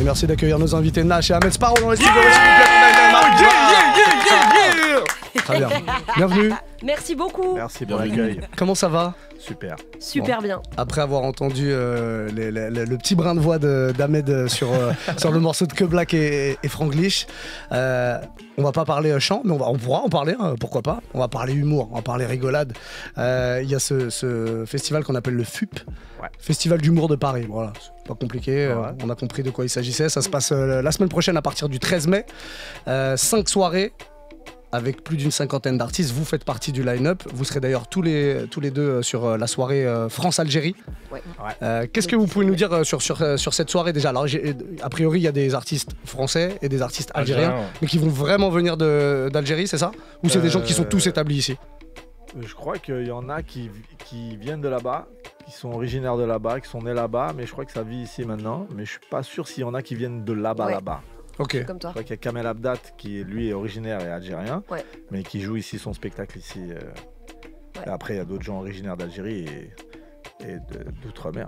merci d'accueillir nos invités Nash et Ahmed Sparrow dans les studios. Très bien. Bienvenue. Merci beaucoup. Merci pour l'accueil. Comment ça va? Super. Super bien. Après avoir entendu le petit brin de voix d'Ahmed sur le morceau de Que Black et Franglish, on va pas parler chant, mais on pourra en parler, pourquoi pas. On va parler humour, on va parler rigolade. Il y a ce festival qu'on appelle le FUP, Festival d'humour de Paris. Voilà, c'est pas compliqué, on a compris de quoi il s'agissait. Ça se passe la semaine prochaine à partir du 13 mai. 5 soirées. Avec plus d'une cinquantaine d'artistes, vous faites partie du line-up. Vous serez d'ailleurs tous les deux sur la soirée France-Algérie. Ouais. Qu'est-ce que vous pouvez nous dire sur cette soirée déjà? Alors, a priori, il y a des artistes français et des artistes algériens, mais qui vont vraiment venir d'Algérie, c'est ça? Ou c'est des gens qui sont tous établis ici? Je crois qu'il y en a qui viennent de là-bas, qui sont originaires de là-bas, qui sont nés là-bas, mais je crois que ça vit ici maintenant. Mais je suis pas sûr s'il y en a qui viennent de là-bas. Ok. Comme toi. Je crois qu'il y a Kamel Abdat qui lui est originaire et algérien, mais qui joue ici son spectacle ici. Et après, il y a d'autres gens originaires d'Algérie et d'outre-mer.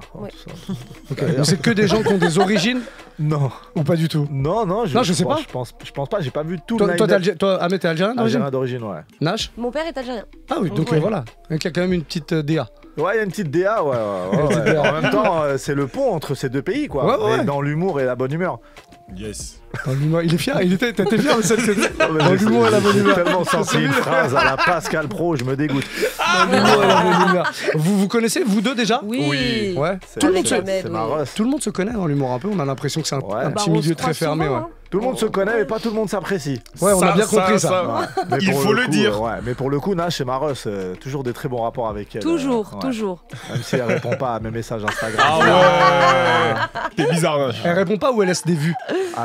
Okay. C'est que des gens qui ont des origines? Non. Ou pas du tout? Non, je sais pas. Je pense pas, j'ai pas vu tout. Toi, Ahmed, t'es algérien d'origine? Algérien d'origine, ouais. Nash? Mon père est algérien. Ah oui, donc voilà. Donc il y a quand même une petite DA. Ouais, il y a une petite DA, ouais. En même temps, c'est le pont entre ces deux pays, quoi. Ouais. Dans l'humour et la bonne humeur. Yes. Il est fier, t'étais fier de cette dans l'humour et la bonne humeur. J'ai tellement sorti une phrase à la Pascal Pro, je me dégoûte. Dans l'humour et la bonne humeur. Vous connaissez, vous deux déjà? Oui. Ouais. Tout le monde se connaît dans l'humour un peu, on a l'impression que c'est un petit milieu très fermé. Tout le monde se connaît, mais pas tout le monde s'apprécie. Ouais, on a bien compris ça. Il faut le dire. Mais pour le coup, Nash et Maros, toujours des très bons rapports avec elle. Toujours. Même si elle répond pas à mes messages Instagram. Ah ouais. T'es bizarre, Nash. Elle répond pas ou elle laisse des vues?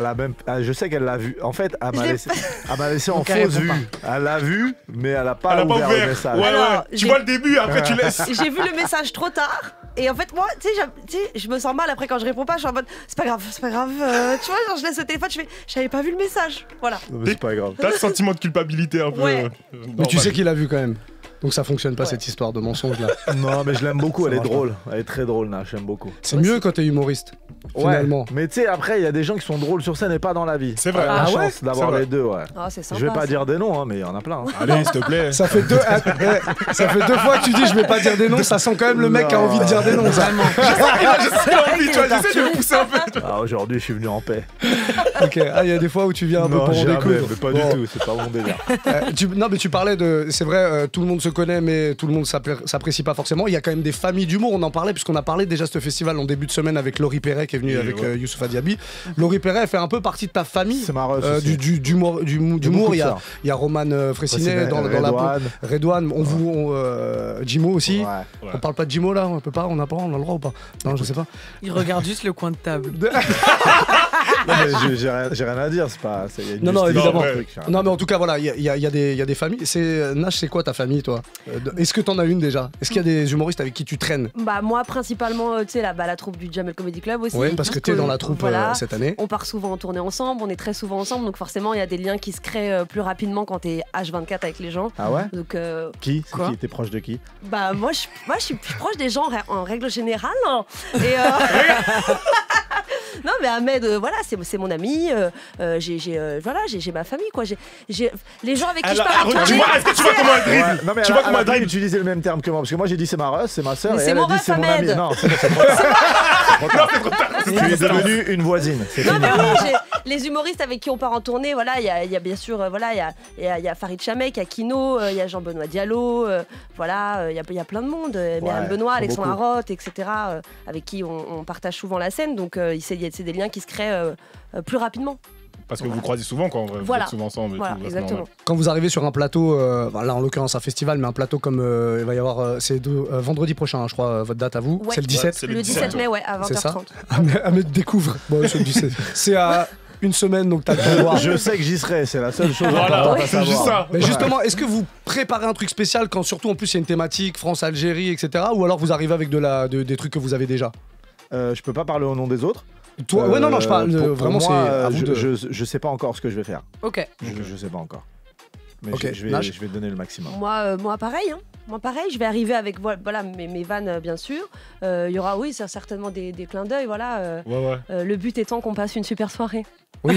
Je sais qu'elle l'a vu. En fait, elle m'a laissé en fausse vue. Elle l'a vu, mais elle a pas ouvert le message. Ouais. Tu vois le début, après tu laisses. J'ai vu le message trop tard. Et en fait, moi, tu sais, je me sens mal après quand je réponds pas. Je suis en mode, c'est pas grave. Tu vois, genre, je laisse le téléphone, je fais, j'avais pas vu le message. Voilà. C'est pas grave. T'as le sentiment de culpabilité un peu. Ouais. Mais tu sais qu'il a vu quand même. Donc ça fonctionne pas cette histoire de mensonge là. Non, mais je l'aime beaucoup, elle est drôle. Elle est très drôle, Nash, j'aime beaucoup. C'est mieux quand t'es humoriste. Finalement. Mais tu sais, après, il y a des gens qui sont drôles sur scène et pas dans la vie. C'est vrai. La chance d'avoir les deux, c'est sympa, je vais pas dire des noms, mais il y en a plein. Allez, s'il te plaît. Ça fait deux fois que tu dis je vais pas dire des noms, ça sent quand même le mec qui a envie de dire des noms. Vraiment. J'essaie de pousser un peu. Aujourd'hui, je suis venu en paix. Ok, il y a des fois où tu viens un peu pour en découdre. Mais pas du tout, c'est pas mon délire. Non, mais tu parlais de. C'est vrai, tout le monde se connaît, mais tout le monde s'apprécie pas forcément. Il y a quand même des familles d'humour, on en parlait, puisqu'on a parlé déjà de ce festival en début de semaine avec Laurie Perret qui est venue avec Youssoufa Diaby. Laurie Perret, elle fait un peu partie de ta famille. C'est marrant. D'humour. Il y a Roman Fressinet dans la peau. Redouane, Jimo aussi. On parle pas de Jimo là, on peut pas, on a le droit ou pas? Non, je sais pas. Il regarde juste le coin de table. Non, mais j'ai rien à dire, c'est pas. Non, évidemment. Non, mais en tout cas, voilà, il y a des familles. Nash, c'est quoi ta famille, toi? Est-ce que t'en as une déjà? Est-ce qu'il y a des humoristes avec qui tu traînes? Bah, moi, principalement, tu sais, la troupe du Jamel Comedy Club aussi. Oui, parce que t'es dans la troupe cette année. On part souvent en tournée ensemble, on est très souvent ensemble, donc forcément, il y a des liens qui se créent plus rapidement quand t'es H24 avec les gens. Ah ouais? Donc, qui? T'es proche de qui? Bah, moi, je suis proche des gens en règle générale. Hein. Et non, mais Ahmed, voilà, c'est mon ami. J'ai ma famille, quoi. Les gens avec qui je parle. Tu vois, est-ce que tu vois comment elle dribble? Non, mais tu vois comment elle dribble? Utiliser le même terme que moi, parce que moi j'ai dit c'est ma ref, c'est ma soeur, et elle a dit c'est mon ami. Non, c'est trop tard. Tu es devenue une voisine. Non, mais oui, les humoristes avec qui on part en tournée, voilà, il y a bien sûr, voilà, il y a Farid Chamek, il y a Kino, il y a Jean-Benoît Diallo, voilà, il y a plein de monde, Myriam Benoît, Alexandre Arotte, etc., avec qui on partage souvent la scène, donc c'est des liens qui se créent plus rapidement. Parce que vous croisez souvent quand vous êtes souvent ensemble. Voilà, exactement. Quand vous arrivez sur un plateau, là en l'occurrence un festival, mais un plateau comme il va y avoir, c'est vendredi prochain, je crois, votre date à vous. Ouais. C'est le 17. C'est le 17 mai, à 20h30. C'est ça. Ahmed découvre. Bon, c'est le 17. C'est à une semaine, donc t'as le droit. Je sais que j'y serai, c'est la seule chose. Voilà, c'est juste ça. Mais justement, est-ce que vous préparez un truc spécial quand surtout en plus il y a une thématique France-Algérie, etc. Ou alors vous arrivez avec des trucs que vous avez déjà? Je peux pas parler au nom des autres. Toi, ouais, non, je parle vraiment, c'est à vous de... je sais pas encore ce que je vais faire. Ok. Je sais pas encore. Mais okay. je vais te donner le maximum. Moi pareil. Hein. Moi pareil, je vais arriver avec voilà, mes vannes bien sûr. Il y aura certainement des clins d'œil. Voilà, le but étant qu'on passe une super soirée. Oui.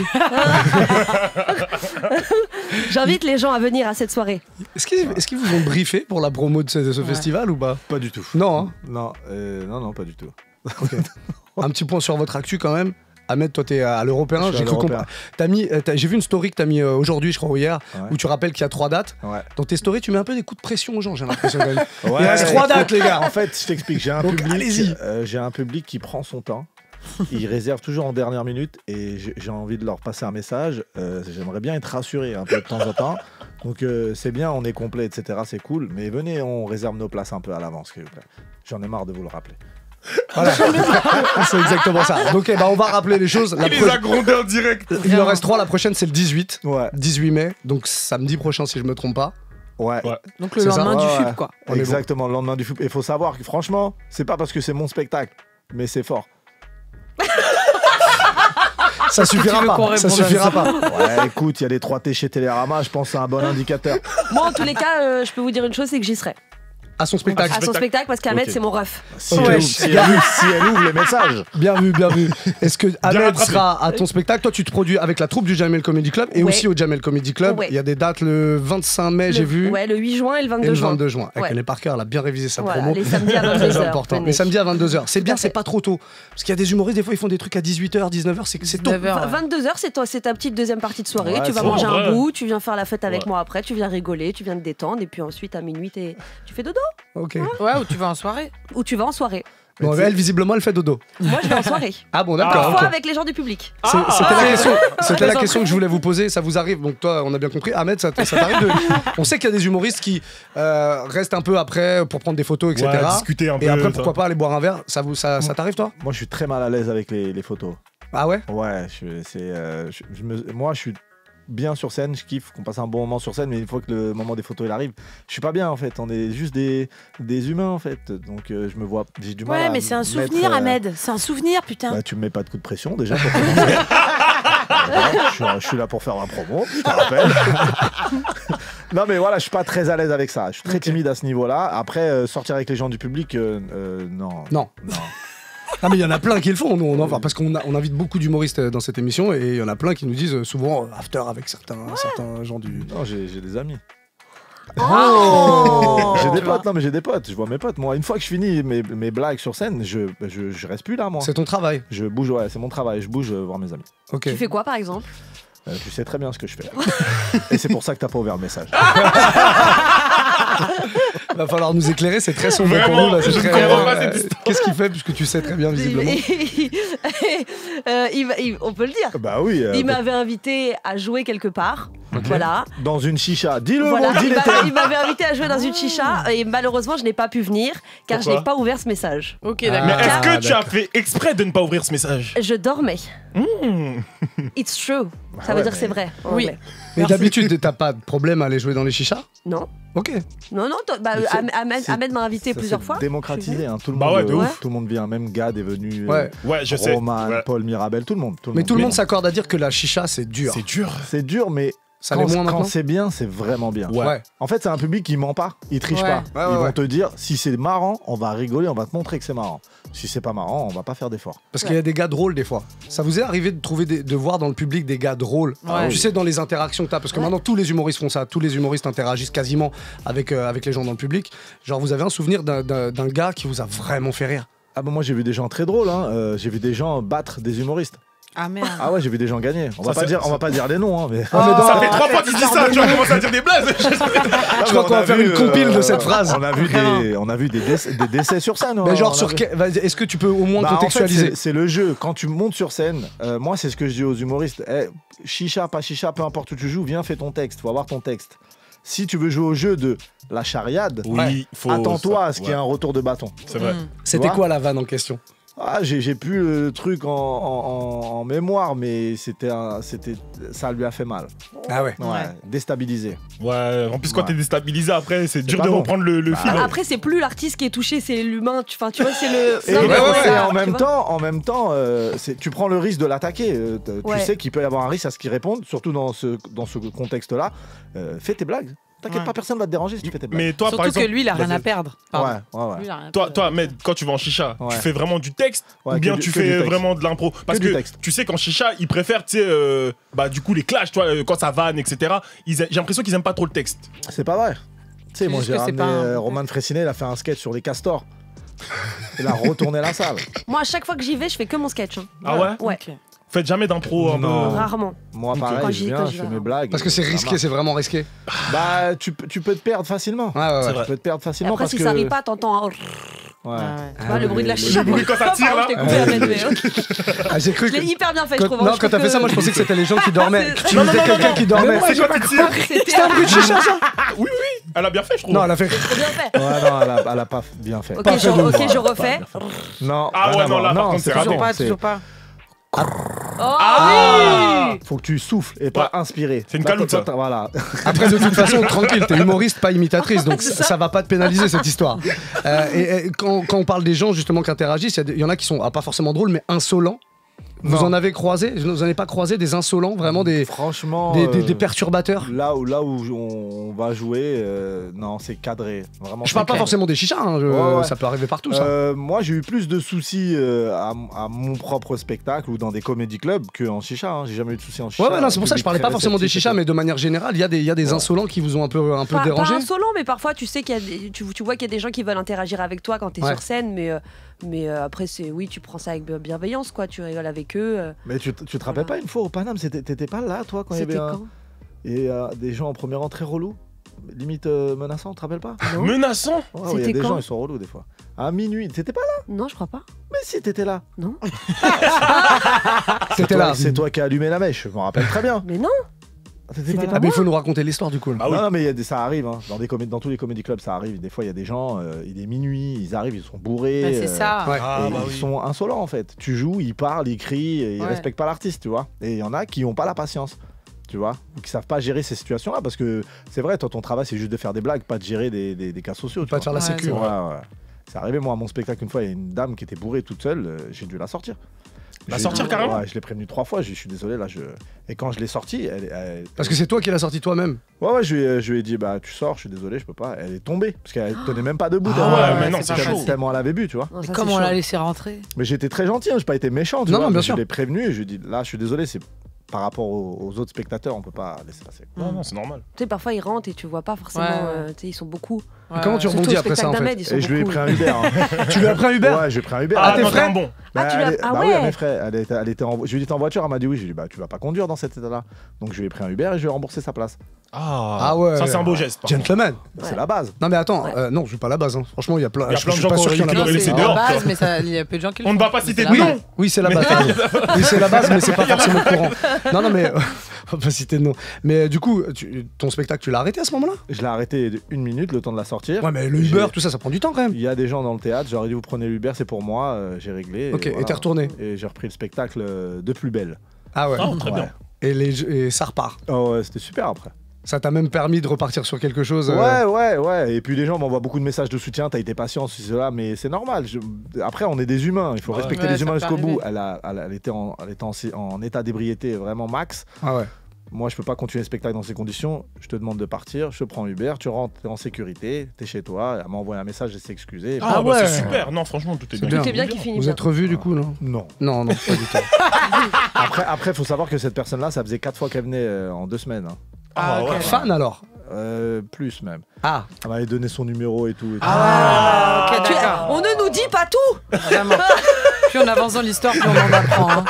J'invite les gens à venir à cette soirée. Est-ce qu'ils vous ont briefé pour la promo de ce festival ou pas? Pas du tout. Non, hein? Non, pas du tout. Okay. Un petit point sur votre actu quand même. Ahmed, toi t'es à l'Européen, j'ai cru comprendre. J'ai vu une story que t'as mis aujourd'hui, je crois, ou hier, où tu rappelles qu'il y a 3 dates. Ouais. Dans tes stories, tu mets un peu des coups de pression aux gens, j'ai l'impression. Il reste 3 dates, les gars. En fait, je t'explique, j'ai un public qui prend son temps. Ils réservent toujours en dernière minute et j'ai envie de leur passer un message. J'aimerais bien être rassuré un peu de temps en temps. Donc c'est bien, on est complet, etc. C'est cool. Mais venez, on réserve nos places un peu à l'avance, s'il vous plaît. J'en ai marre de vous le rappeler. Voilà. C'est exactement ça. Donc on va rappeler les choses. Il les a grondés en direct. Il en reste 3, la prochaine c'est le 18. Ouais. 18 mai, donc samedi prochain si je me trompe pas. Ouais. Donc le lendemain du FUP quoi. Exactement, le lendemain du FUP. Il faut savoir que franchement, c'est pas parce que c'est mon spectacle, mais c'est fort. Ça suffira pas. Ça suffira pas. Ouais, écoute, il y a les 3T chez Télérama, je pense que c'est un bon indicateur. Moi en tous les cas, je peux vous dire une chose, c'est que j'y serai. À son spectacle. À son spectacle, parce qu'Ahmed, c'est mon ref. Si elle ouvre les messages. Bien vu. Est-ce que Ahmed sera à ton spectacle? Toi, tu te produis avec la troupe du Jamel Comedy Club et aussi au Jamel Comedy Club. Il y a des dates le 25 mai, j'ai vu. Ouais, le 8 juin et le 22 juin. Et le 22 juin. Elle connaît par cœur, elle a bien révisé sa promo. Les samedis à 22h. C'est important. Les samedis à 22h. C'est bien, c'est pas trop tôt. Parce qu'il y a des humoristes, des fois, ils font des trucs à 18h, 19h, c'est tôt. 22h, c'est ta petite deuxième partie de soirée. Tu vas manger un bout, tu viens faire la fête avec moi après, tu viens rigoler, tu viens te détendre et puis ensuite à minuit, tu fais dodo. Ok. Ouais, ou tu vas en soirée. Bon, elle, visiblement, elle fait dodo. Moi, je vais en soirée. Ah bon, d'accord. Parfois avec les gens du public. C'était la question que je voulais vous poser. Ça vous arrive? Donc toi, on a bien compris. Ahmed, ça t'arrive de... On sait qu'il y a des humoristes qui restent un peu après pour prendre des photos, etc. Ouais, discuter un peu. Et après, pourquoi pas aller boire un verre? Ça t'arrive, toi? Moi, je suis très mal à l'aise avec les photos. Ah ouais? Ouais, moi, je suis bien sur scène, je kiffe qu'on passe un bon moment sur scène, mais une fois que le moment des photos il arrive, je suis pas bien en fait. On est juste des humains en fait, donc je me vois, j'ai du mal. Ouais, mais c'est un souvenir, Ahmed. C'est un souvenir, putain. Bah, tu me mets pas de coup de pression déjà pour commencer. Je suis là pour faire ma promo, je te rappelle. Non mais voilà, je suis pas très à l'aise avec ça. Je suis très timide à ce niveau-là. Après, sortir avec les gens du public, non. Ah mais il y en a plein qui le font, parce qu'on invite beaucoup d'humoristes dans cette émission et il y en a plein qui nous disent souvent after avec certains gens du... Non, j'ai des amis. Oh j'ai des potes, je vois mes potes. Moi, une fois que je finis mes blagues sur scène, je reste plus là, moi. C'est ton travail? Je bouge, c'est mon travail, je bouge voir mes amis. Okay. Tu fais quoi par exemple? Tu sais très bien ce que je fais. Et c'est pour ça que t'as pas ouvert le message. Va falloir nous éclairer, c'est très sombre pour nous là. Qu'est-ce qu'il fait puisque tu sais très bien visiblement? On peut le dire. Bah oui. Il m'avait invité à jouer quelque part. Okay. Voilà. Dans une chicha. Dis-le. Voilà. Il m'avait invité à jouer dans une chicha et malheureusement je n'ai pas pu venir car je n'ai pas ouvert ce message. Ok, d'accord. Mais est-ce que tu as fait exprès de ne pas ouvrir ce message? Je dormais. It's true. Ça veut dire que c'est vrai. Oui. Mais d'habitude, t'as pas de problème à aller jouer dans les chichas? Non. Ok. Non, Ahmed m'a invité plusieurs fois. Démocratisé, hein, tout le monde. Tout le monde vient, même Gad est venu. Ouais, je sais. Roman, Paul Mirabel, tout le monde. Mais tout le monde s'accorde à dire que la chicha, c'est dur. C'est dur, mais. Quand c'est bien, c'est vraiment bien. Ouais. En fait, c'est un public qui ment pas, il triche pas. Ils vont te dire, si c'est marrant, on va rigoler, on va te montrer que c'est marrant. Si c'est pas marrant, on va pas faire d'efforts. Parce qu'il y a des gars drôles des fois. Ça vous est arrivé de voir dans le public des gars drôles? Tu sais, dans les interactions que t'as, parce que maintenant tous les humoristes font ça, tous les humoristes interagissent quasiment avec les gens dans le public. Genre, vous avez un souvenir d'un gars qui vous a vraiment fait rire? Ah bah moi j'ai vu des gens très drôles, hein. J'ai vu des gens battre des humoristes. Ah merde. Ah ouais, j'ai vu des gens gagner. On va pas dire les noms, hein, mais. Ça fait 3 fois que tu dis ça, tu vas commencer à dire des blagues. Je crois qu'on va faire une compile de cette phrase. On a vu des décès sur scène. Mais genre est-ce que tu peux au moins contextualiser? En fait, c'est le jeu. Quand tu montes sur scène, moi c'est ce que je dis aux humoristes. Chicha, pas chicha, peu importe où tu joues, viens fais ton texte. Faut avoir ton texte. Si tu veux jouer au jeu de la chariade, attends-toi à ce qu'il y ait un retour de bâton. C'est vrai. C'était quoi la vanne en question? Ah, j'ai plus le truc en mémoire, mais ça lui a fait mal. Ah ouais. Déstabilisé. Ouais, en plus quand t'es déstabilisé après, c'est dur de reprendre le fil. Après, c'est plus l'artiste qui est touché, c'est l'humain. Tu vois, c'est le. Et en même temps, tu prends le risque de l'attaquer. Tu sais qu'il peut y avoir un risque à ce qu'il réponde, surtout dans ce contexte-là. Fais tes blagues. T'inquiète pas, personne va te déranger si tu fais tes blagues. Mais toi, Surtout par exemple, que lui, il a rien à perdre. Ouais. Lui, il a rien à Toi, perdre. mais quand tu vas en chicha, Ouais. tu fais vraiment du texte Ouais, ou bien que tu du fais texte. vraiment de l'impro? Parce du que texte. tu sais qu'en chicha, ils préfèrent, tu sais, bah du coup les clashs, toi, quand ça vanne, etc. J'ai l'impression qu'ils aiment pas trop le texte. C'est pas vrai. Tu sais, moi juste j'ai que c'est ramené pas un- Roman Fressinet, il a fait un sketch sur les castors. Il a retourné la salle. Moi, à chaque fois que j'y vais, je fais que mon sketch. Hein. Ah ouais? Ouais, Ok. Faites jamais d'impro un peu. Non. rarement. Moi Quand pareil, j'y- je quand viens, j'y je fais vais. mes blagues. Parce que c'est ça risqué, marche. c'est vraiment risqué. Bah, tu peux te perdre facilement. Ouais, ouais, C'est ouais. vrai. Tu peux te perdre Et facilement après, parce si que. ça arrive pas, t'entends. Ouais. Tu vois, le bruit de la le chicha. bruit quand ça tire, là. Je t'ai coupé, Ahmed, mais ok. Ah, j'ai cru Je que. l'ai hyper bien fait, je trouve. Non, quand t'as fait ça, moi je pensais que c'était les gens qui dormaient. C'est- Que tu Non, imitais non, non, quelqu'un non. qui dormait. C'est quoi tu tires? C'était un bruit de chicha, ça? Oui, oui, elle a bien fait, je trouve. Non, elle a fait. Trop bien fait. Ouais, non, elle a pas bien fait. Ok, Pas fait de ouf. je refais. Non. Ah ouais, rien à non, voir. là, par contre, c'est pas raté. bon, Toujours pas, c'est- toujours pas. Oh oui. Faut que tu souffles et pas inspirer. C'est une Là, caloute, toi, ça. Voilà. Après, de toute façon, tranquille, t'es humoriste, pas imitatrice, donc ça va pas te pénaliser cette histoire. Et quand on parle des gens justement qui interagissent, il y en a qui sont pas forcément drôles, mais insolents. Vous Non. en avez croisé? Vous en avez pas croisé des insolents, vraiment des Franchement. des perturbateurs? Là où on va jouer, non, c'est cadré. Vraiment. Je parle c'est pas cadré. forcément des chichas, hein, Ouais. ça peut arriver partout, ça. Moi, j'ai eu plus de soucis à mon propre spectacle ou dans des comédie clubs qu'en chicha. Hein. J'ai jamais eu de soucis en chicha. Ouais, non, c'est pour ça que je parlais pas forcément des chichas, mais mais de manière générale, il y a des insolents qui vous ont un peu Pas dérangé. insolent, mais parfois tu sais qu'il y a tu vois qu'il y a des gens qui veulent interagir avec toi quand t'es Ouais. sur scène, mais après c'est oui, tu prends ça avec bienveillance, quoi. Tu rigoles avec eux. Mais tu te rappelles pas une fois au Paname, t'étais pas là, toi, quand il y C'était avait quand et des gens en premier rang très relous, limite menaçants, tu te rappelles pas? Menaçant. Ouais, il y a C'était des quand gens, ils sont relous des fois. À minuit, t'étais pas là? Non, je crois pas. Mais si, t'étais là. Non. C'était là. C'est toi qui as allumé la mèche, je m'en rappelle très bien. Mais non. T'étais C'était pas pas là? Ah, mais il faut nous raconter l'histoire du coup. là. Ah oui. Non, mais ça arrive, hein. Dans tous les comédie clubs, ça arrive. Des fois, il y a des gens, il est minuit, ils arrivent, ils sont bourrés. Bah, c'est ça. Ouais. Ah Et bah ils oui. sont insolents en fait. Tu joues, ils parlent, ils crient, et ils Ouais. respectent pas l'artiste, tu vois. Et il y en a qui ont pas la patience, tu vois, ou qui savent pas gérer ces situations-là parce que c'est vrai, toi ton travail c'est juste de faire des blagues, pas de gérer des cas sociaux. tu Pas de faire la Ouais, sécu. c'est ouais. vois. Ouais. C'est arrivé moi à mon spectacle une fois, il y a une dame qui était bourrée toute seule, j'ai dû la sortir. La J'ai- sortir carrément? Ouais, je l'ai prévenue 3 fois, je suis désolé là. Et quand je l'ai sortie, Parce que c'est toi qui l'as sorti toi-même. Ouais, je lui ai dit bah tu sors, je suis désolé, je peux pas. Elle est tombée parce qu'elle tenait même pas debout. Ah tellement- ouais, mais non, c'est c'est pas chaud. facile. tellement elle avait bu, tu vois. Non, ça, Comment c'est on l'a chaud. laissé rentrer? Mais j'étais très gentil, hein, j'ai pas été méchant, tu Non, vois, non, bien mais sûr. je l'ai prévenu et je lui ai dit là je suis désolé, c'est par rapport aux autres spectateurs, on peut pas laisser passer. Non, non, c'est normal. Tu sais, parfois ils rentrent et tu vois pas forcément. Ouais. Tu sais, ils sont beaucoup. Ouais. Comment tu Surtout rebondis au après ça en spectacle fait? d'Ahmed, ils sont Et je lui ai beaucoup. pris un Uber. Hein. Tu lui as pris un Uber? Ouais, j'ai pris un Uber. Ah, tes non, frais t'es un bon. Ah, tu l'as- ah bah oui, ouais. à mes frais. Elle était en... Je lui ai dit t'es en voiture, elle m'a dit oui. Je lui ai dit bah tu vas pas conduire dans cet état-là. Donc je lui ai pris un Uber et je lui ai remboursé sa place. Ah ouais. Ça, c'est un beau geste. par contre. Gentleman. C'est la base. Non mais attends, Ouais. non, je suis pas la base. Hein. Franchement, il y a plein. Il y a plein de suis gens pas qui sûr auraient qu'il y en a l'aurait qui- laissé C'est dehors, la toi. base, mais il y a peu de gens qui le On ne font. va pas citer C'est de la nom. base. Oui, c'est la base. t'as raison. Oui, c'est la base, mais c'est pas forcément courant. Non, non, mais on va pas citer de nom. Mais du coup, ton spectacle, tu l'as arrêté à ce moment-là? Je l'ai arrêté 1 minute, le temps de la sortir. Ouais, mais le J'ai- Uber, tout ça, ça prend du temps quand même. Il y a des gens dans le théâtre, j'aurais dit vous prenez l'Uber, c'est pour moi, j'ai réglé. Ok, et voilà. t'es retourné. Et j'ai repris le spectacle de plus belle. Ah ouais. Ah, très Ouais. bien. Et ça repart. Oh ouais, c'était super après. Ça t'a même permis de repartir sur quelque chose. Ouais. Et puis les gens m'envoient beaucoup de messages de soutien, t'as été patient, ceci, cela, mais c'est normal. Après, on est des humains, il faut Ouais. respecter Ouais, les ça humains peut jusqu'au bout. arriver. Elle était en état d'ébriété vraiment max. Ah ouais. Moi, je peux pas continuer le spectacle dans ces conditions. Je te demande de partir, je prends Uber, tu rentres, t'es en sécurité, t'es chez toi. Elle m'a envoyé un message, elle s'est excusée. Ah, Ah bah, ouais. c'est super. Non, franchement, tout est C'est bien. Tout est bien qui finit Vous bien. êtes revus du coup, non? Non. Non, non, pas du tout. Après, faut savoir que cette personne-là, ça faisait 4 fois qu'elle venait en 2 semaines. Hein. Ah, ok. ouais. Fan alors? Plus même. Ah, Elle m'avait donné son numéro et tout. Et tout. Ah, ok, Tu- d'accord. On ne nous dit pas tout. Vraiment. Plus on avance dans l'histoire, plus on en apprend. Hein.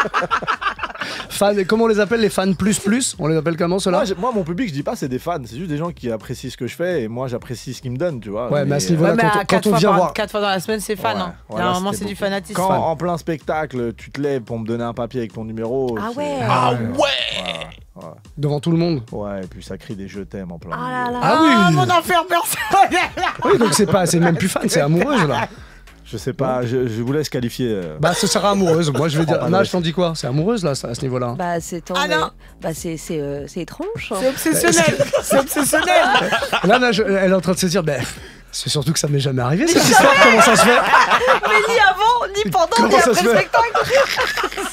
fan, et comment on les appelle les fans plus? On les appelle comment ceux-là? Moi, mon public, je dis pas c'est des fans, c'est juste des gens qui apprécient ce que je fais et moi, j'apprécie ce qu'ils me donnent, tu vois. Ouais, mais à ce niveau- Ouais, Voilà, mais quand à on 4 fois, vient voir- 4 fois dans la semaine, c'est fan. Ouais, Hein. voilà, Normalement, c'était c'est du beaucoup. fanatisme. Quand fan. en plein spectacle, tu te lèves pour me donner un papier avec ton numéro. Ah c'est- ouais. Ah ouais. Devant tout le monde. Ouais, et puis ça crie des je t'aime en plein Ah là milieu. là. Ah oui. mon enfer personnel. Oui, donc c'est même plus fan, c'est amoureuse là. Je sais pas, je vous laisse qualifier. Bah, ce sera amoureuse. Moi, je vais dire. pas Nage, de t'en dis quoi? C'est amoureuse là, à ce niveau-là. Bah c'est tant. Ah non. Bah c'est étrange. hein. C'est obsessionnel. C'est obsessionnel. Là, Nage, elle est en train de se dire, ben, C'est surtout que ça m'est jamais arrivé cette histoire, comment ça se fait? Mais ni avant, ni pendant, ni après le spectacle.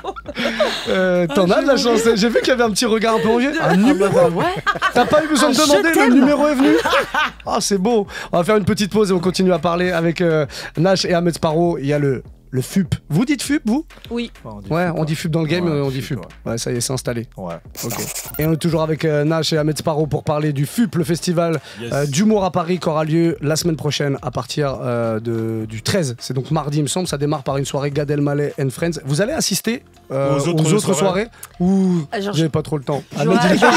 Zéro. T'en as de la chance. J'ai vu qu'il y avait un petit regard un peu envieux. Un numéro? T'as pas eu besoin de demander, le numéro est venu. Ah, c'est beau. On va faire une petite pause et on continue à parler avec Nash et Ahmed Sparrow. Il y a le FUP. Vous dites FUP, vous? Oui. On dit FUP dans le game, on dit FUP. Ouais, ça y est, c'est installé. Ouais. Ok. Et on est toujours avec Nash et Ahmed Sparrow pour parler du FUP, le festival d'humour à Paris qui aura lieu la semaine prochaine à partir du 13. C'est donc mardi, il me semble. Ça démarre par une soirée Gad Elmaleh and Friends. Vous allez assister aux autres soirées ou vous n'avez pas trop le temps? Ahmed, il est déjà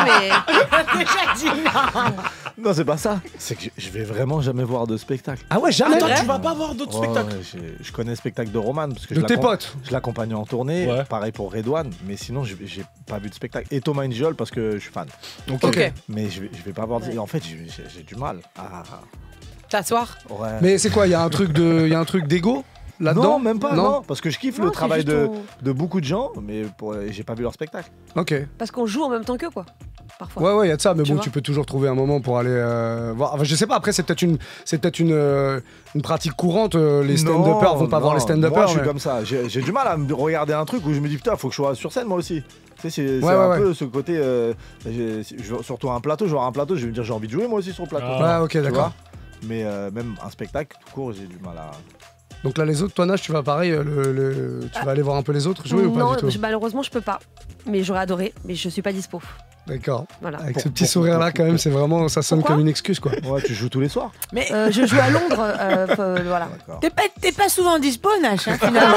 dit. Non, c'est pas ça. C'est que je vais vraiment jamais voir de spectacle. Ah ouais, jamais? Attends, tu vas pas voir d'autres spectacles? Je connais le spectacle de Roman parce que de tes potes. Je l'accompagne en tournée, pareil pour Redouane, mais sinon j'ai pas vu de spectacle. Et Thomas Injol parce que je suis fan. Ok. Mais je vais pas voir. En fait, j'ai du mal à t'asseoir. Ouais. Mais c'est quoi? Il y a un truc d'ego là-dedans? Non, même pas. Non, parce que je kiffe le travail de beaucoup de gens, mais j'ai pas vu leur spectacle. Ok. Parce qu'on joue en même temps qu'eux, quoi. Parfois. Ouais, il y a de ça, mais bon, tu peux toujours trouver un moment pour aller voir. Enfin, je sais pas, après, c'est peut-être une pratique courante. Les stand-uppers vont pas voir les stand-uppers. Moi, je suis comme ça. J'ai du mal à me regarder un truc où je me dis, putain, faut que je sois sur scène, moi aussi. Tu sais, c'est un peu ce côté. Surtout un plateau, je vais voir un plateau, je vais me dire, j'ai envie de jouer, moi aussi, sur le plateau. Ouais, ok, d'accord. Mais même un spectacle, tout court, j'ai du mal à. Donc là, les autres, toi, Nash, tu vas pareil, tu vas aller voir un peu les autres jouer ou pas du tout? Non, malheureusement, je peux pas. Mais j'aurais adoré, mais je suis pas dispo. D'accord. Voilà. Avec ce petit sourire-là, quand même, c'est vraiment, ça sonne comme une excuse, quoi. Ouais, tu joues tous les soirs. Mais je joue à Londres, voilà. T'es pas souvent dispo, Nash, hein, finalement.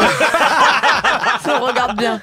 Si on regarde bien.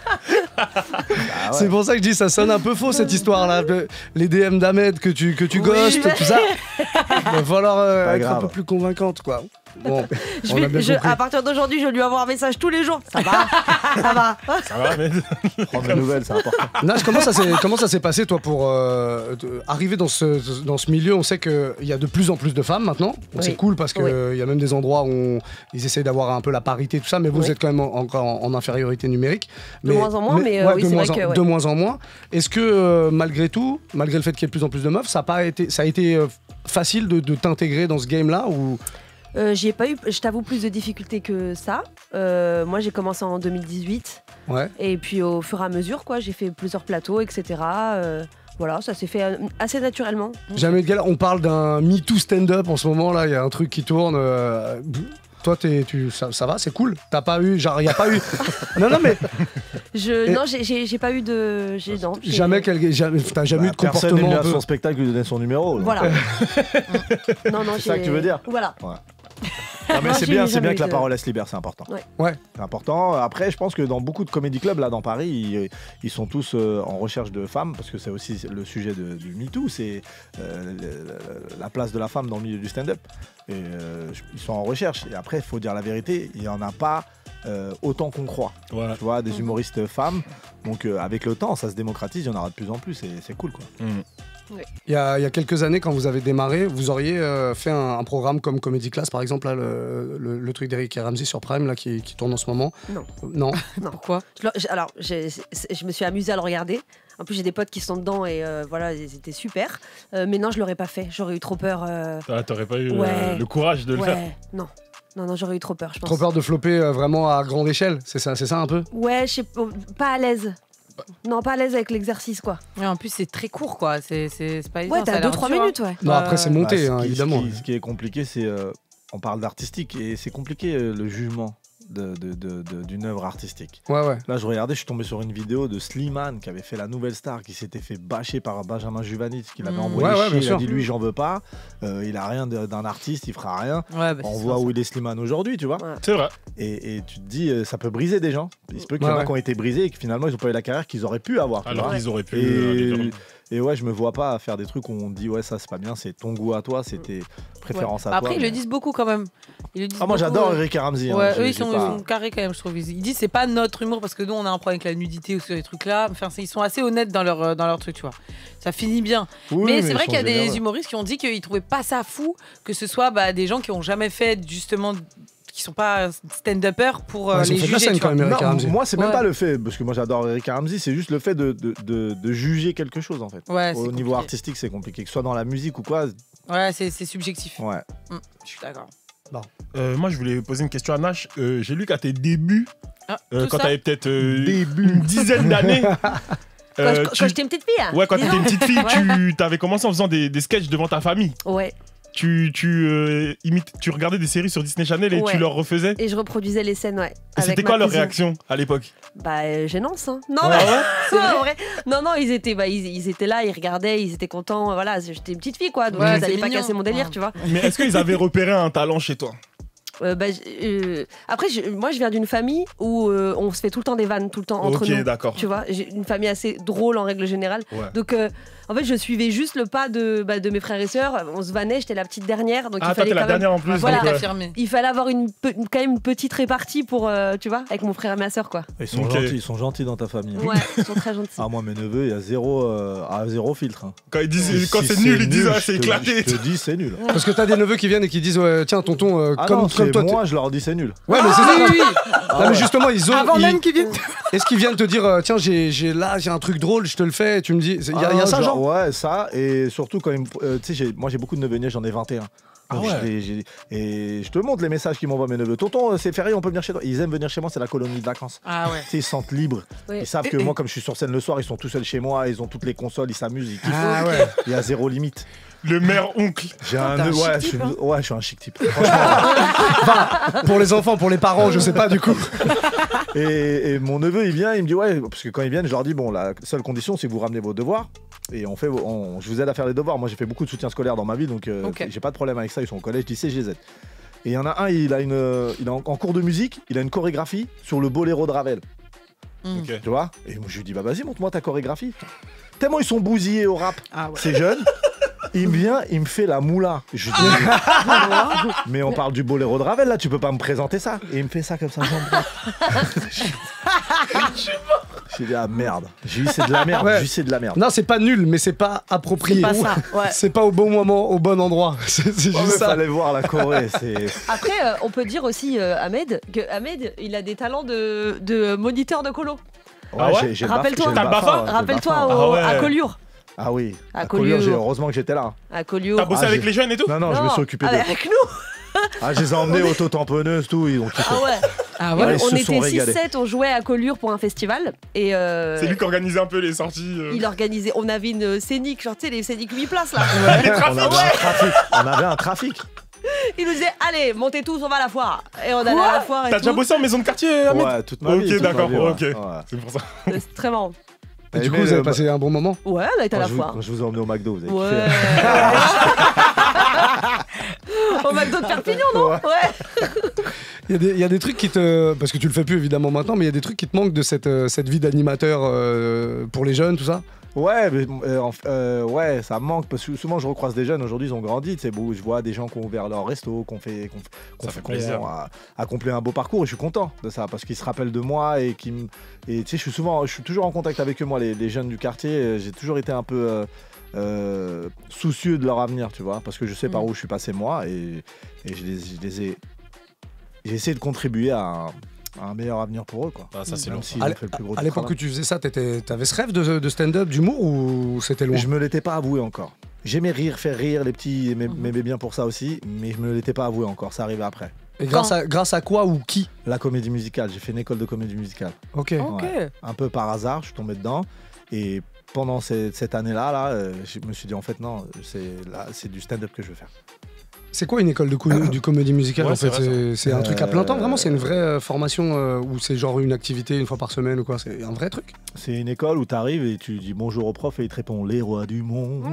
C'est pour ça que je dis, ça sonne un peu faux cette histoire-là. Les DM d'Ahmed que tu ghostes, tout ça. Il va falloir être un peu plus convaincante, quoi. Bon, à partir d'aujourd'hui, je lui envoie un message tous les jours. Ça va, ça va. Ça va, mais prendre des nouvelles, c'est important. Nash, comment ça s'est passé, toi, pour arriver dans ce milieu? On sait qu'il y a de plus en plus de femmes maintenant. Donc c'est cool parce qu'il y a même des endroits où ils essayent d'avoir un peu la parité, tout ça, mais vous êtes quand même encore en infériorité numérique. De moins en moins, mais oui, c'est vrai que... De moins en moins. Est-ce que, malgré tout, malgré le fait qu'il y ait de plus en plus de meufs, ça a été facile de t'intégrer dans ce game-là ou... J'ai pas eu, je t'avoue, plus de difficultés que ça. Moi, j'ai commencé en 2018. Ouais. Et puis, au fur et à mesure, quoi, j'ai fait plusieurs plateaux, etc. Voilà, ça s'est fait assez naturellement. Jamais de galère. On parle d'un MeToo stand-up en ce moment, là. Il y a un truc qui tourne. Toi, ça va, c'est cool. T'as pas eu, genre, y a pas eu. Non, mais. Non, j'ai pas eu de. T'as jamais eu de comportement. Personne n'est venu à son spectacle lui donner son numéro. Voilà. Non, c'est ça que tu veux dire. Voilà. Ouais. Non, mais c'est bien que la parole elle se libère, c'est important. Ouais. C'est important. Après, je pense que dans beaucoup de comédie clubs là dans Paris, ils sont tous en recherche de femmes parce que c'est aussi le sujet du MeToo, c'est la place de la femme dans le milieu du stand-up. Et ils sont en recherche. Et après, il faut dire la vérité, il y en a pas autant qu'on croit. Ouais. Tu vois, des humoristes femmes. Donc avec le temps, ça se démocratise, il y en aura de plus en plus et c'est cool, quoi. Oui. Il y a quelques années, quand vous avez démarré, vous auriez fait un programme comme Comedy Class, par exemple, là, le truc d'Eric et Ramsey sur Prime là, qui tourne en ce moment. Non. Pourquoi? Alors, je me suis amusée à le regarder. En plus, j'ai des potes qui sont dedans et voilà, ils étaient super. Mais non, je l'aurais pas fait. J'aurais eu trop peur. T'aurais pas eu le courage de le faire? Non, j'aurais eu trop peur, je pense. Trop peur de flopper vraiment à grande échelle, c'est ça un peu? Ouais, je sais pas à l'aise. Non, pas à l'aise avec l'exercice, quoi. Ouais, en plus, c'est très court, quoi. C'est pas évident. Ouais, t'as 2-3 minutes, ouais. Non, après, c'est monté, évidemment. Ce qui est compliqué, c'est... on parle d'artistique et c'est compliqué le jugement d'une œuvre artistique. Ouais. Là, je regardais, je suis tombé sur une vidéo de Slimane qui avait fait La Nouvelle Star, qui s'était fait bâcher par Benjamin Juvanit, qui l'avait envoyé chier. Il a dit, lui, j'en veux pas. Il a rien d'un artiste, il fera rien. On voit où il est Slimane aujourd'hui, tu vois. Ouais. C'est vrai. Et tu te dis, ça peut briser des gens. Il se peut qu'il y en a qui ont été brisés et que finalement, ils n'ont pas eu la carrière qu'ils auraient pu avoir. Alors qu'ils auraient pu. Et ouais, je me vois pas faire des trucs où on dit ouais, ça c'est pas bien, c'est ton goût à toi, c'est tes préférences à toi. Après, ils le disent beaucoup quand même. Moi j'adore Eric et Ramsey. Ouais, eux ils sont carrés quand même, je trouve. Ils disent c'est pas notre humour parce que nous on a un problème avec la nudité ou sur les trucs là. Enfin, ils sont assez honnêtes dans leur truc, tu vois. Ça finit bien. Mais c'est vrai qu'il y a des humoristes qui ont dit qu'ils trouvaient pas ça fou que ce soit des gens qui ont jamais fait justement. Qui sont pas stand-uppers pour les juger. Quand même, moi, c'est même pas le fait, parce que moi j'adore Eric Ramsey, c'est juste le fait de juger quelque chose en fait. Ouais, au niveau artistique, c'est compliqué. Que ce soit dans la musique ou quoi, Ouais, c'est subjectif. Ouais. Je suis d'accord. Bon. Moi, je voulais poser une question à Nash. J'ai lu qu'à tes débuts, quand t'avais peut-être une dizaine d'années. Quand j'étais une petite fille. Hein. Ouais, quand t'étais une petite fille, tu avais commencé en faisant des sketchs devant ta famille. Ouais. Tu regardais des séries sur Disney Channel et tu leur refaisais. Et je reproduisais les scènes, ouais. C'était quoi leur réaction à l'époque? Bah, gênance, hein. Non, mais c'est vrai. Non, ils étaient là, ils regardaient, ils étaient contents. Voilà, j'étais une petite fille, quoi. Donc ils allaient pas casser mon délire, tu vois. Mais est-ce qu'ils avaient repéré un talent chez toi? Après, moi je viens d'une famille où on se fait tout le temps des vannes, tout le temps entre nous. D'accord. Tu vois, j'ai une famille assez drôle en règle générale. Ouais. Donc en fait, je suivais juste le pas de mes frères et sœurs. On se vannait, j'étais la petite dernière. Donc il fallait la dernière en plus. Voilà, il fallait avoir quand même une petite répartie pour, tu vois, avec mon frère et ma sœur, quoi. Ils sont gentils dans ta famille. Ouais, ils sont très gentils. Ah, moi, mes neveux, il y a zéro filtre. Hein. Quand c'est nul, ils disent c'est éclaté. Je te dis, c'est nul. Parce que t'as des neveux qui viennent et qui disent tiens, tonton, comme toi. Moi, je leur dis c'est nul. Ouais, mais c'est ça. Oui. Non, mais justement, ils ont. Avant même qu'ils viennent. Est-ce qu'ils viennent te dire tiens, j'ai un truc drôle, je te le fais, et tu me dis. Il y a ça, genre. Ouais, ça. Et surtout, quand tu sais, moi, j'ai beaucoup de neveux, j'en ai 21. Ah ouais. Et je te montre les messages qu'ils m'envoient mes neveux. Tonton, c'est férié, on peut venir chez toi. Ils aiment venir chez moi, c'est la colonie de vacances. Ah ouais. Tu sais, ils se sentent libres. Oui. Ils savent que moi, comme je suis sur scène le soir, ils sont tout seuls chez moi, ils ont toutes les consoles, ils s'amusent, ils kiffent. Ah ouais. Il y a zéro limite. Le mère-oncle. J'ai un nœud, je suis un chic type. Enfin, pour les enfants, pour les parents, je sais pas du coup. Et mon neveu, il vient, il me dit ouais, parce que quand ils viennent, je leur dis bon, la seule condition, c'est que vous ramenez vos devoirs. Et je vous aide à faire les devoirs. Moi, j'ai fait beaucoup de soutien scolaire dans ma vie, donc j'ai pas de problème avec ça. Ils sont au collège, lycée, je les aide. Et il y en a un, il est en cours de musique, il a une chorégraphie sur le boléro de Ravel. Okay. Tu vois? Et moi, je lui dis bah vas-y, montre-moi ta chorégraphie. Tellement ils sont bousillés au rap, ces jeunes. Il me vient, il me fait la moula. Je dis, mais on parle du boléro de Ravel là, tu peux pas me présenter ça. Et il me fait ça comme ça. J'ai dit ah merde. J'ai dit c'est de la merde. Ouais. J'ai dit c'est de la merde. Non, c'est pas nul, mais c'est pas approprié. C'est pas ça. Ouais. C'est pas au bon moment, au bon endroit. C'est juste ça. Fallait voir la Corée. Après, on peut dire aussi Ahmed que Ahmed, il a des talents de moniteur de colo. Ouais, Rappelle-toi, à Collioure. Ah oui, à Collioure, heureusement que j'étais là. À Collioure. T'as bossé avec les jeunes et tout? Non, je me suis occupé d'eux. Avec nous. Je les ai emmenés auto-tamponneuses, tout, ils ont kiffé. Ah ouais. On était 6-7, on jouait à Collioure pour un festival. Et c'est lui qui organisait un peu les sorties. Il organisait, on avait une scénique, genre tu sais, les scéniques 8 places là. On avait un trafic. Il nous disait, allez, montez tous, on va à la foire. Et on allait à la foire. T'as déjà bossé en maison de quartier, Ahmed? Ouais, toute ma vie. Ok, d'accord, ok. Ouais. C'est pour ça. C'est très marrant. Et du coup, vous avez passé un bon moment? Ouais, on a été à la foire. Quand je vous ai emmené au McDo, vous avez kiffé. Au McDo de Perpignan, non? Ouais. Il y a des trucs qui te... Parce que tu le fais plus évidemment maintenant, mais il y a des trucs qui te manquent de cette vie d'animateur pour les jeunes, tout ça? Ouais, mais, ouais, ça me manque parce que souvent je recroise des jeunes, aujourd'hui ils ont grandi, c'est beau, je vois des gens qui ont ouvert leur resto, qui ont accompli un beau parcours et je suis content de ça parce qu'ils se rappellent de moi et tu sais, je suis toujours en contact avec eux, moi, les jeunes du quartier, j'ai toujours été un peu soucieux de leur avenir, tu vois, parce que je sais par où je suis passé moi et j'ai essayé de contribuer à un meilleur avenir pour eux, quoi. Ah, ça c'est long. À l'époque où tu faisais ça, t'avais ce rêve de stand-up, d'humour ou c'était loin? Je me l'étais pas avoué encore. J'aimais faire rire, les petits m'aimaient bien pour ça aussi, mais je me l'étais pas avoué encore, ça arrivait après. Et grâce à quoi ou qui? La comédie musicale, j'ai fait une école de comédie musicale. Ok. Ouais. Un peu par hasard, je suis tombé dedans et pendant cette année-là, je me suis dit en fait non, c'est du stand-up que je veux faire. C'est quoi une école de comédie musicale en fait? C'est un truc à plein temps vraiment? C'est une vraie formation ou c'est genre une activité une fois par semaine ou quoi? C'est un vrai truc? C'est une école où tu arrives et tu dis bonjour au prof et il te répond les rois du monde.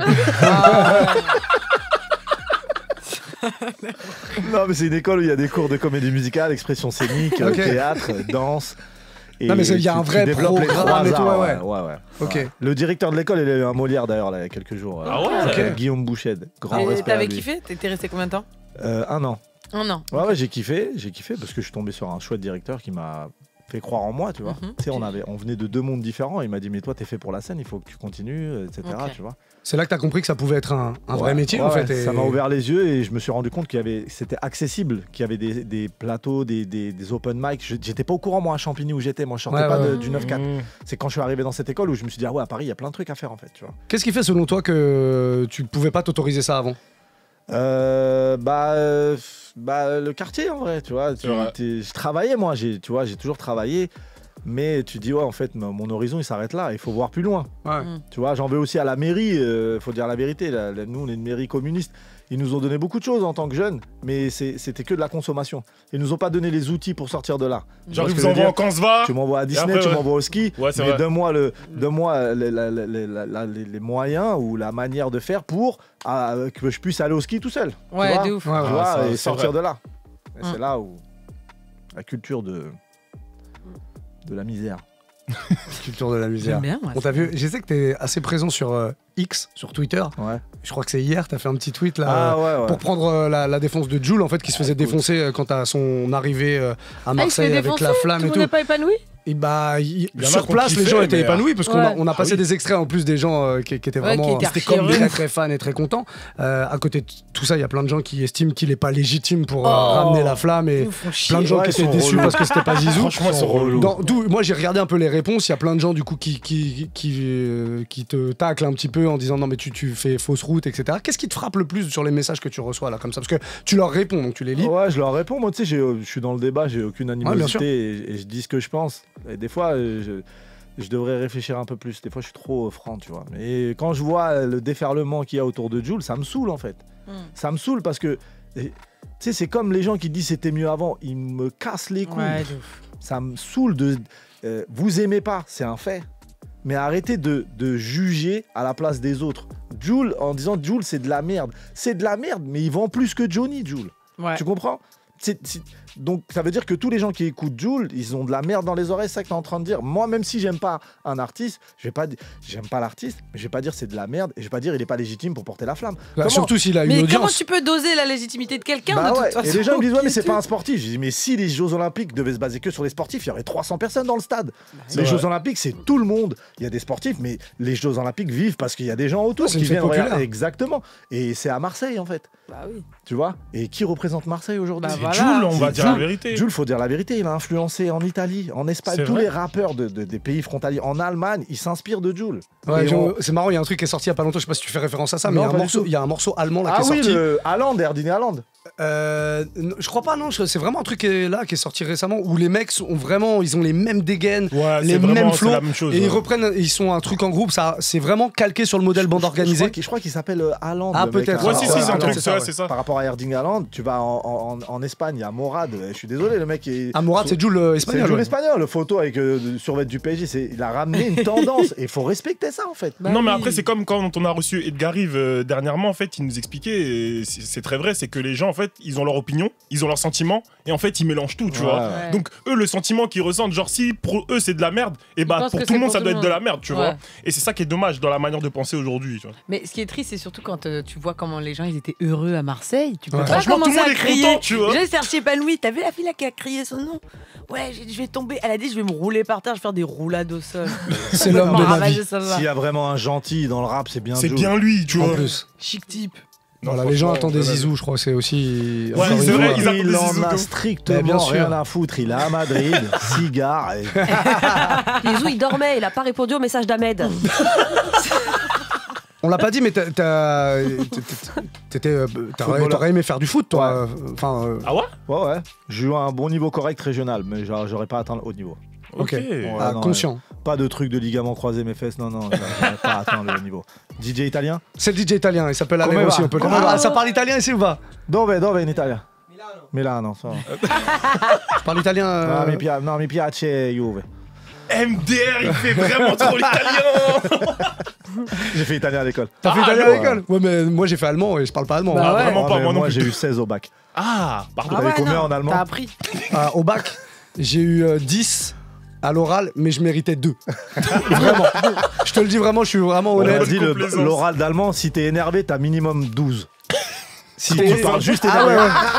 Non mais c'est une école où il y a des cours de comédie musicale, expression scénique, théâtre, danse. Non mais il y a un vrai programme et tout, ouais. Ok. Ouais. Le directeur de l'école, il a eu un Molière d'ailleurs là, il y a quelques jours. Ah ouais. Guillaume Bouchet, grand respect. T'avais kiffé? T'étais resté combien de temps? 1 an. 1 an. Ouais, j'ai kiffé parce que je suis tombé sur un chouette directeur qui m'a fait croire en moi, tu vois. Tu sais, on venait de 2 mondes différents. Il m'a dit mais toi t'es fait pour la scène, il faut que tu continues, etc. Tu vois. C'est là que t'as compris que ça pouvait être un vrai métier en fait. Ça m'a ouvert les yeux et je me suis rendu compte c'était accessible, qu'il y avait des plateaux, des open mic. J'étais pas au courant moi à Champigny où j'étais, moi je sortais pas du 9-4. C'est quand je suis arrivé dans cette école où je me suis dit ah ouais, à Paris il y a plein de trucs à faire en fait, tu vois. Qu'est-ce qui fait selon toi que tu pouvais pas t'autoriser ça avant? Le quartier en vrai, tu vois. Je travaillais moi, j'ai toujours travaillé. Mais tu dis, ouais, en fait, mon horizon, il s'arrête là. Il faut voir plus loin. Ouais. Tu vois, j'en veux aussi à la mairie. Faut dire la vérité. Nous, on est une mairie communiste. Ils nous ont donné beaucoup de choses en tant que jeunes, mais c'était que de la consommation. Ils nous ont pas donné les outils pour sortir de là. Genre, ils vous envoient en Kansva. Tu m'envoies à Disney, tu m'envoies au ski. Ouais, mais donne-moi les moyens ou la manière de faire pour que je puisse aller au ski tout seul. Ouais, de ouf. Tu vois, et sortir de là. Et c'est là où la culture de la misère. Culture de la misère. Bien, ouais, on t'a vu, je sais que t'es assez présent sur X, sur Twitter. Ouais. Je crois que c'est hier, t'as fait un petit tweet là pour prendre la défense de Jul, en fait, qui se faisait défoncer quand à son arrivée à Marseille avec la flamme et tout. Tout le monde n'est pas épanoui. Et bah, sur place, les gens étaient épanouis parce qu'on a passé des extraits en plus des gens qui étaient vraiment très fans et très contents. À côté de tout ça, il y a plein de gens qui estiment qu'il n'est pas légitime pour ramener la flamme et plein de gens qui étaient déçus parce que c'était pas Zizou. Franchement, ils sont relous. Moi, j'ai regardé un peu les réponses. Il y a plein de gens du coup qui te taclent un petit peu en disant non mais tu fais fausse route, etc. Qu'est-ce qui te frappe le plus sur les messages que tu reçois là comme ça? Parce que tu leur réponds, donc tu les lis. Ouais, je leur réponds. Moi, tu sais, je suis dans le débat, j'ai aucune animosité et je dis ce que je pense. Et des fois, je devrais réfléchir un peu plus. Des fois, je suis trop franc, tu vois. Et quand je vois le déferlement qu'il y a autour de Jul, ça me saoule en fait. Ça me saoule parce que, tu sais, c'est comme les gens qui disent c'était mieux avant. Ils me cassent les couilles. Ouais, ça me saoule de. Vous aimez pas, c'est un fait. Mais arrêtez de juger à la place des autres. Jul, en disant Jul, c'est de la merde. C'est de la merde, mais il vend plus que Johnny, Jul. Ouais. Tu comprends? Donc ça veut dire que tous les gens qui écoutent Jul, ils ont de la merde dans les oreilles, c'est ça que t'es en train de dire. Moi, même si j'aime pas un artiste, j'aime pas l'artiste, mais je vais pas dire c'est de la merde et je vais pas dire il est pas légitime pour porter la flamme. Surtout s'il a une audience. Mais comment tu peux doser la légitimité de quelqu'un de toute façon? Et les gens me disent ouais mais c'est pas un sportif. Je dis mais si les Jeux Olympiques devaient se baser que sur les sportifs, il y aurait 300 personnes dans le stade. Les Jeux Olympiques c'est tout le monde. Il y a des sportifs, mais les Jeux Olympiques vivent parce qu'il y a des gens autour qui viennent regarder. Exactement. Et c'est à Marseille en fait. Bah oui. Tu vois? Et qui représente Marseille aujourd'hui? C'est Jul, on va dire la vérité. Jul, faut dire la vérité, il a influencé en Italie, en Espagne, tous les rappeurs des pays frontaliers, en Allemagne, ils s'inspirent de Jul. Ouais, c'est marrant, il y a un truc qui est sorti il y a pas longtemps, je sais pas si tu fais référence à ça, mais il y a un morceau allemand là qui est sorti. Ah oui, Haaland, Erdine Haaland. Je crois pas, non, c'est vraiment un truc qui est sorti récemment où les mecs ils ont les mêmes dégaines, les mêmes flows, et ils reprennent, ils sont un truc en groupe, ça, c'est vraiment calqué sur le modèle bande organisée. Je crois qu'il s'appelle Haaland. Ah peut-être. Ouais, si, c'est un truc, c'est ça. Par rapport à Erding Haaland, tu vas en Espagne, il y a Morad, je suis désolé, le mec est. Ah, Morad, c'est Jul espagnol. C'est Jul espagnol, le photo avec survêt du PSG, il a ramené une tendance et il faut respecter ça en fait. Non, mais après, c'est comme quand on a reçu Edgar Rive dernièrement, en fait, il nous expliquait, et c'est très vrai, c'est que les gens, en fait, ils ont leur opinion, ils ont leurs sentiments, et en fait, ils mélangent tout, tu vois. Ouais. Donc, eux, le sentiment qu'ils ressentent, genre, si pour eux, c'est de la merde, et bah, pour tout le monde, ça doit être de la merde, tu vois. Et c'est ça qui est dommage dans la manière de penser aujourd'hui, tu vois. Mais ce qui est triste, c'est surtout quand tu vois comment les gens, ils étaient heureux à Marseille. Tu peux pas franchement, commencer tout le monde à crier. Content, tu vois. J'ai cherché épanoui. T'as vu la fille là qui a crié son nom? Ouais, je vais tomber. Elle a dit, je vais me rouler par terre, je vais faire des roulades au sol. C'est l'homme de ma vie. S'il y a vraiment un gentil dans le rap, c'est bien. C'est bien lui, tu vois. En plus. Chic type. Voilà, les gens attendent des Zizou, je crois, c'est aussi. Ouais, c'est vrai, ils il en a strictement rien à foutre. Il est à Madrid, cigare. Zizou, il dormait, il a pas répondu au message d'Ahmed. On l'a pas dit, mais t'aurais aimé faire du foot, toi. Ouais. Ah ouais? Ouais. J'ai eu un bon niveau correct régional, mais j'aurais pas atteint le haut niveau. Ok. Conscient. Pas de truc de ligament croisé mes fesses, non, j'aurais pas atteint le niveau. DJ italien? C'est le DJ italien, il s'appelle Alain aussi, on peut le ça parle italien ici ou pas? Dove in Italia? Milano, ça va. Je parle italien. Non, mi piace Juve. MDR, il fait vraiment trop l'italien. J'ai fait italien à l'école. T'as fait italien à l'école? Ouais, mais moi j'ai fait allemand et je parle pas allemand. Bah ouais. Vraiment pas, moi j'ai eu 16 au bac. Ah, pardon. T'avais combien en allemand? T'as appris. Au bac, j'ai eu 10 à l'oral, mais je méritais 2. Vraiment. Je te le dis vraiment, je suis vraiment honnête. On a dit l'oral d'allemand, si t'es énervé, t'as minimum 12. Si tu parles juste énervé.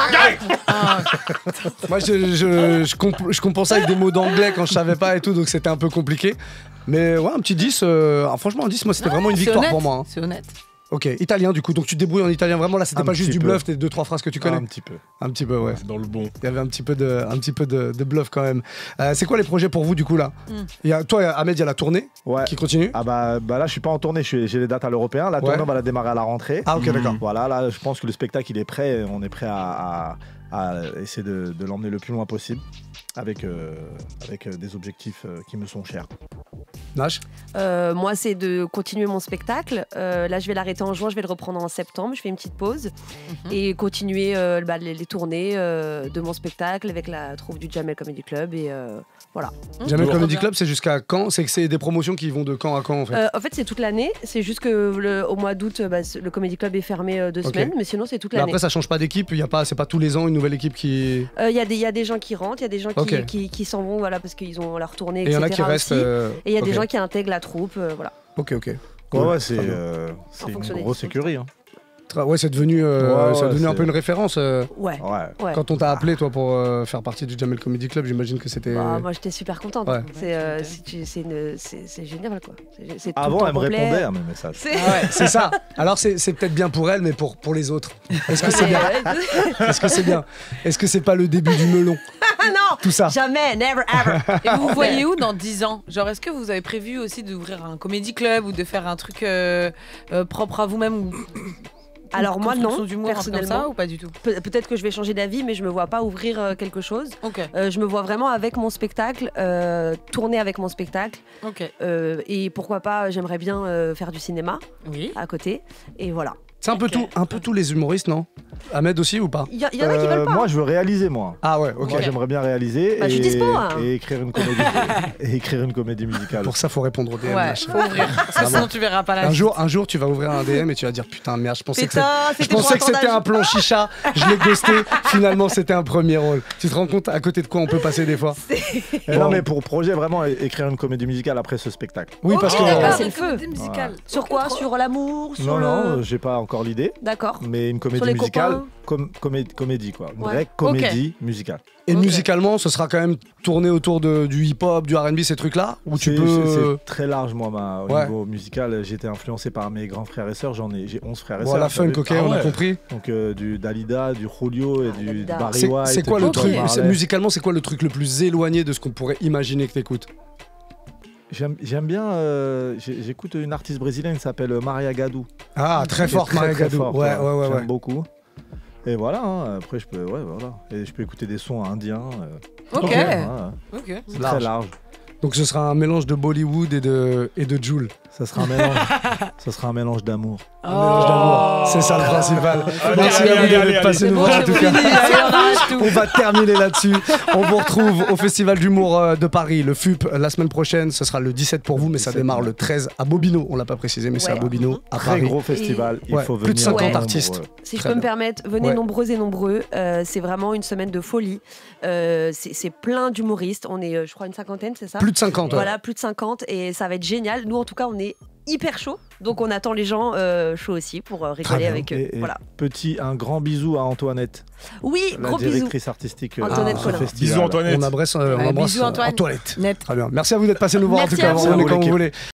Moi, je compensais avec des mots d'anglais quand je savais pas et tout, donc c'était un peu compliqué. Mais ouais, un petit 10, franchement, un 10, moi, c'était vraiment une victoire pour moi. C'est honnête. Ok, italien du coup, donc tu te débrouilles en italien vraiment, là c'était pas juste du bluff, tes 2-3 phrases que tu connais. Un petit peu. Un petit peu, ouais. Dans le bon. Il y avait un petit peu de bluff quand même. C'est quoi les projets pour vous du coup là? Toi, Ahmed, il y a la tournée qui continue. Ah bah là je suis pas en tournée, j'ai les dates à l'européen. La tournée on va la démarrer à la rentrée. Ah ok, d'accord. Voilà, là je pense que le spectacle il est prêt, on est prêt à essayer de l'emmener le plus loin possible avec des objectifs qui me sont chers. Nash? Moi, c'est de continuer mon spectacle. Là, je vais l'arrêter en juin, je vais le reprendre en septembre. Je fais une petite pause et continuer les tournées de mon spectacle avec la troupe du Jamel Comedy Club. Et voilà. Jamel Comedy Club, c'est jusqu'à quand? C'est que c'est des promotions qui vont de quand à quand en fait? En fait, c'est toute l'année. C'est juste que au mois d'août, le Comedy Club est fermé 2 semaines, mais sinon, c'est toute l'année. Après, ça change pas d'équipe. C'est pas tous les ans une nouvelle équipe qui. Il y a des gens qui rentrent, il y a des gens qui s'en vont, voilà, parce qu'ils ont leur tournée, etc. Et il y en a qui restent. Et il y a des gens qui intègrent la troupe, voilà. Ok. Ouais, c'est une grosse écurie. Hein. Ouais, c'est devenu, un peu une référence. Ouais. Quand on t'a appelé, toi, pour faire partie du Jamel Comedy Club, j'imagine que c'était. Moi, j'étais super contente. Ouais. C'est génial, quoi. Avant, elle me répondait à mes messages. C'est ça. Alors, c'est peut-être bien pour elle, mais pour les autres. Est-ce que c'est bien? Est-ce que c'est bien? Est-ce que c'est pas le début du melon? Non, tout ça. Jamais, never, ever. Et vous voyez où dans 10 ans? Genre, est-ce que vous avez prévu aussi d'ouvrir un comédie club ou de faire un truc propre à vous-même ou... Alors moi non, personnellement, ça, ou pas du tout. Peut-être que je vais changer d'avis, mais je me vois pas ouvrir quelque chose. Je me vois vraiment avec mon spectacle, tourner avec mon spectacle. Et pourquoi pas, j'aimerais bien faire du cinéma à côté. Et voilà. C'est un peu tous les humoristes, non? Ahmed aussi ou pas? Il y en a qui veulent pas. Moi, je veux réaliser, moi. Ah ouais, ok. Moi, j'aimerais bien réaliser je suis dispo, et écrire une comédie musicale. Pour ça, faut répondre au DM. Ouais, faut ouvrir. Sinon, tu verras pas la suite. Un jour, tu vas ouvrir un DM et tu vas dire putain, merde, je pensais que c'était un plan chicha. Je l'ai ghosté. Finalement, c'était un premier rôle. Tu te rends compte à côté de quoi on peut passer des fois? Non, mais pour projet, vraiment, écrire une comédie musicale après ce spectacle. Oui, parce que c'est le feu. Sur quoi? Sur l'amour? Non, j'ai pas encore l'idée. D'accord. Mais une comédie musicale, comédie quoi. Une vraie comédie musicale. Et musicalement, ce sera quand même tourné autour du hip-hop, du R&B, ces trucs-là? Ou tu peux... C'est très large, moi, au niveau musical. J'ai été influencé par mes grands frères et sœurs. J'ai 11 frères et sœurs. Voilà, funk, ok, on a compris. Donc du Dalida, du Julio et du Barry White. C'est quoi le truc? Musicalement, c'est quoi le truc le plus éloigné de ce qu'on pourrait imaginer que t'écoutes? J'aime bien, j'écoute une artiste brésilienne qui s'appelle Maria Gadou. Ah, très forte Maria Gadou. Ouais. J'aime beaucoup. Et voilà, après je peux écouter des sons indiens. C'est très large. Donc ce sera un mélange de Bollywood et de Jul. Ça sera un mélange d'amour. Un mélange d'amour, c'est ça le principal. Merci à vous d'être passé nous voir en tout cas. On va terminer là-dessus. On vous retrouve au Festival d'humour de Paris, le FUP, la semaine prochaine. Ce sera le 17 pour vous, mais ça démarre le 13 à Bobino. On l'a pas précisé, mais c'est à Bobino, à Paris. Très gros festival, il faut venir. Plus de 50 artistes. Si je peux me permettre, venez nombreux et nombreux. C'est vraiment une semaine de folie. C'est plein d'humoristes. On est, je crois, une cinquantaine, c'est ça? Plus de 50. Voilà, plus de 50. Et ça va être génial. Nous, en tout cas, on est hyper chaud, donc on attend les gens chauds aussi pour rigoler avec eux. Voilà. Un grand bisou à Antoinette. Oui, la gros bisous. directrice artistique Antoinette Colin. Bisous Antoinette. On embrasse bisous Antoinette. Très bien. Merci à vous d'être passé nous voir en tout cas. Vous venez quand vous voulez.